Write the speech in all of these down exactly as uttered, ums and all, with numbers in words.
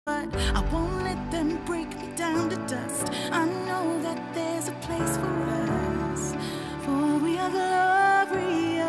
But I won't let them break me down to dust. I know that there's a place for us, for we are glorious.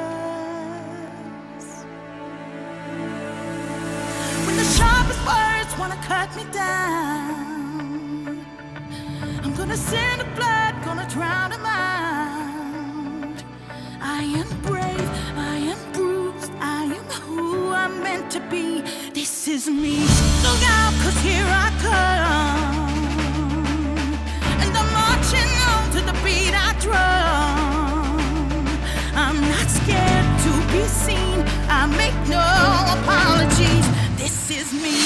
When the sharpest words wanna cut me down, I'm gonna send the blood, gonna drown them out. I am brave, I am bruised, I am who I'm meant to be. This is me. Look out, 'cause here I come, and I'm marching on to the beat I drum. I'm not scared to be seen, I make no apologies. This is me.